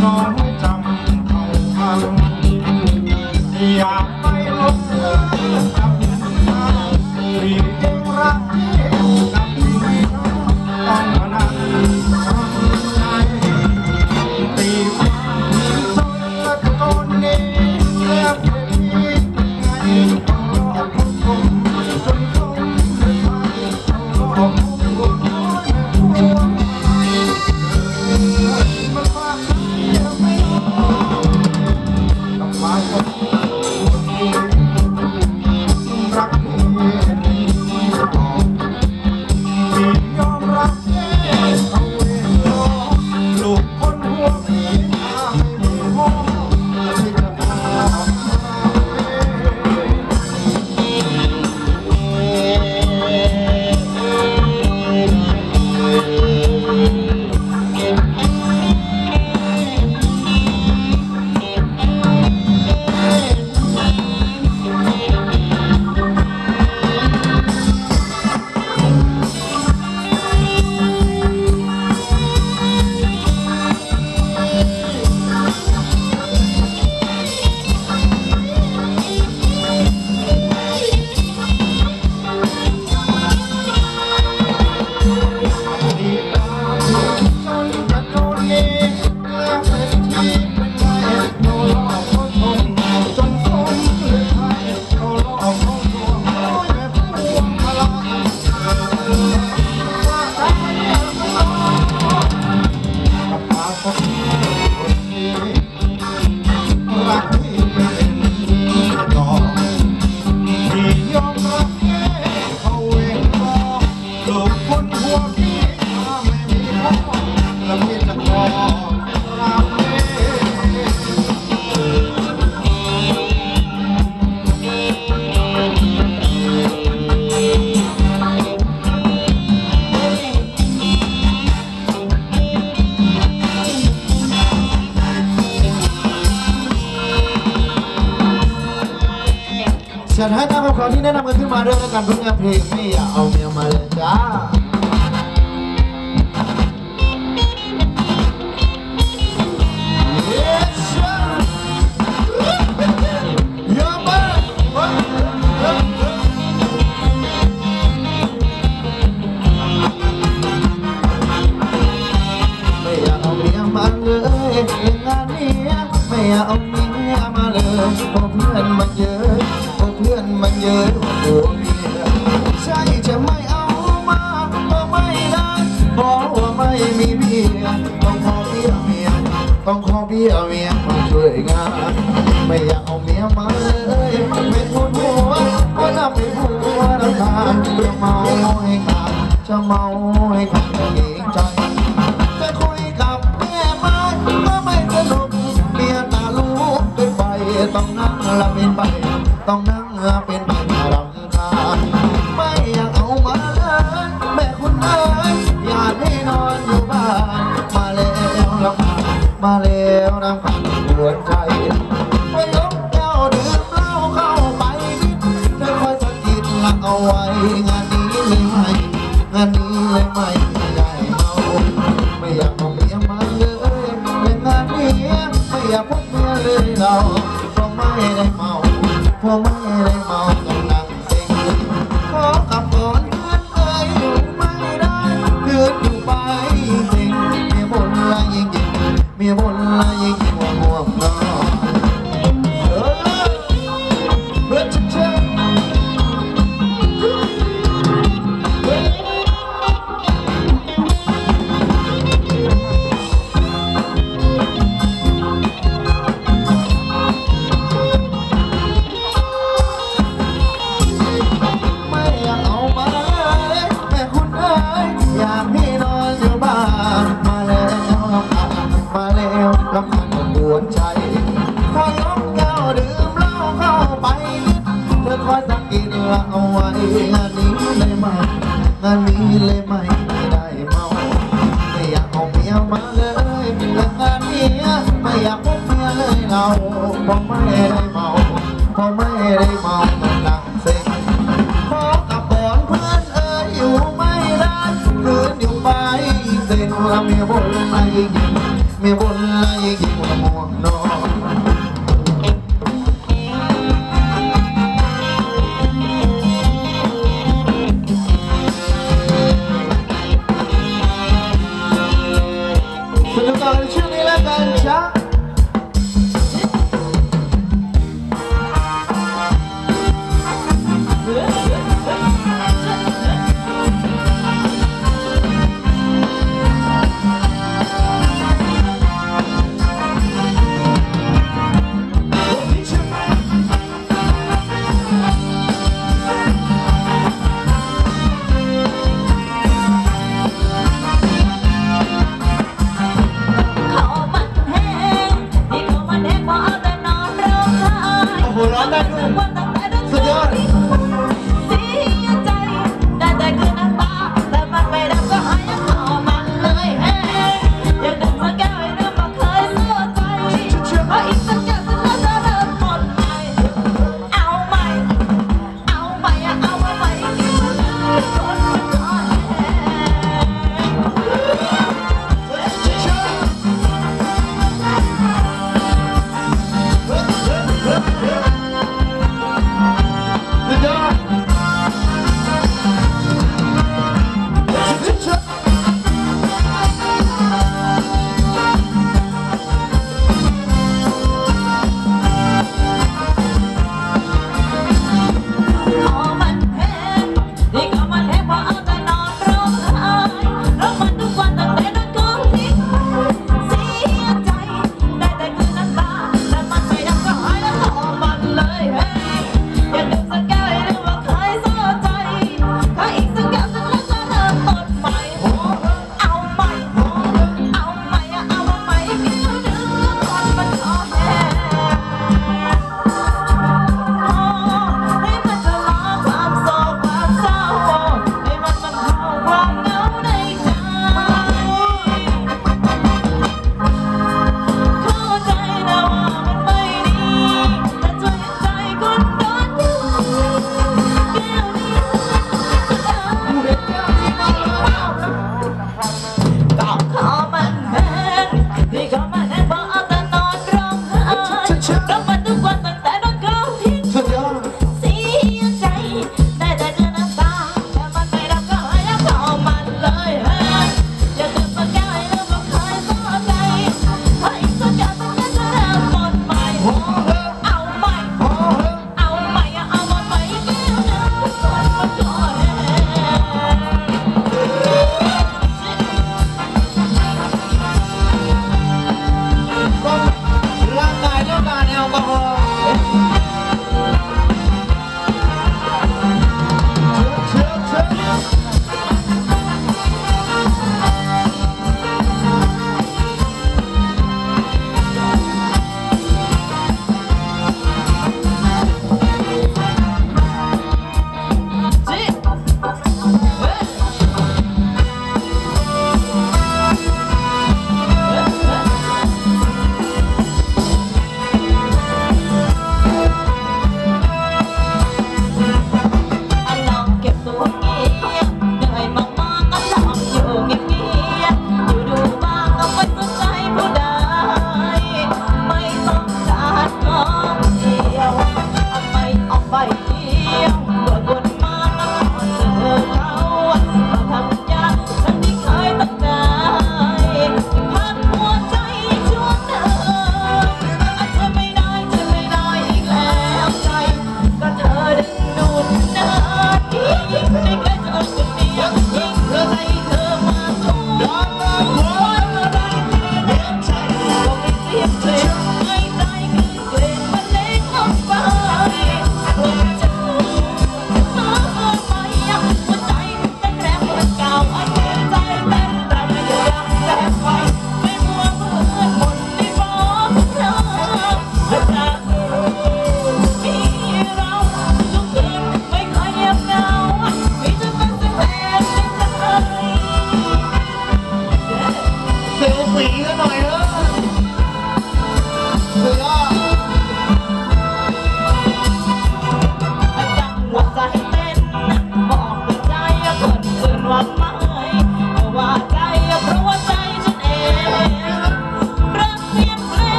นอนไม่จำเขาฟังอยากไปลงเรือกับน้ำที่เองรักกับที่ต้องมานั่งทำใจตีความมีโซนตะโกนนี้เรียกพี่ไงต้องรอผู้ชมจนคงไม่ไปต้องรอผู้ชมมันฝากเดี๋ยวไม่ต้องมาพบรักที่บอกที่ยอมรับแค่เอาเองลูกคนหัวพี่ไม่มีห้องที่จะพาจะให้นักข่าวที่แนะนำกันขึ้นมาด้วยกันเพื่อเพลงไม่อยากเอาเมียมาเลยจ้าไม่อยากเอาเมียมาเลยงานนี้ไม่อยากเอาเมียมาเลยเพราะเพื่อนมันเยอะเพื่อนมันเยอะกว่าเมียใช่จะไม่เอามาก็ไม่ได้เพราะว่าไม่มีเมียต้องขอเบี้ยเมียต้องขอเบี้ยเมียมาช่วยงานไม่อยากเอาเมียมาเลยเป็นคนหัวก็นับเป็นหัวรำคาญจะเมาให้ขาดจะเมาให้ขาดเกรงใจจะคุยกับเมียมาก็ไม่สนุกเมียตาลูกเป็นไปต้องนั่งละเป็นไปต้องนั่งเป็นไปรำคาญไม่อยากเอามาเลยแม่คุณเอ๋ยอยากให้นอนอยู่บ้านมาแล้วรำคาญมาแล้วรำคาญปวดใจไปยกแก้วดื่มเหล้าเข้าไปนิดเธอคอยสะกิดละเอาไว้งานนี้เลยไหมงานนี้เลยไหมไม่ได้เมาไม่อยากเอาเมียมาเลยในงานนี้ไม่อยากพบเมียเลยเราเพราะไม่ได้เมาพอไม่ได้เมากำลังเซ็งขอกลับก่อนเพื่อนเอ้ยอยู่ไม่ได้เพื่อนอยู่ไปเซ็งเมียบ่นละยิ่งเมียบ่นละยิ่งว่าห่วงนอนเพื่อนฉันเชื่อรำคาญปวดใจพอยกแก้วดื่มเหล้าเข้าไปนิดเธอคอยสะกิดละเอาไว้งานนี้เลยไหมงานนี้เลยไหมไม่ได้เมาไม่อยากเอาเมียมาเลยและงานนี้ไม่อยากพบเมียเลยเราเพราะไม่ได้เมาเพราะไม่ได้เมากำลังเซ็งขอกลับก่อนเพื่อนเอ๋ยอยู่ไม่ได้คืนอยู่ไปเซ็งละเมียบ่นละยิ่งเมียบ่นละยิ่งอชื่อนี้แล้วกันจ้า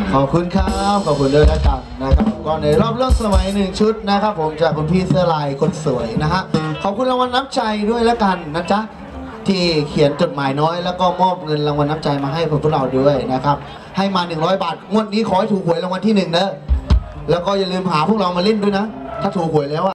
ขอบคุณครับขอบคุณด้วยนะครับก็ในรอบเรื่องสมัย1 ชุดนะครับผมจากคุณพี่เสื้อลายคนสวยนะฮะขอบคุณรางวัลน้ำใจด้วยแล้วกันนะจ๊ะที่เขียนจดหมายน้อยแล้วก็มอบเงินรางวัลน้ำใจมาให้พวกเราด้วยนะครับให้มา100 บาทงวดนี้ขอให้ถูกหวยรางวัลที่1เนอะแล้วก็อย่าลืมหาพวกเรามาเล่นด้วยนะถ้าถูกหวยแล้ว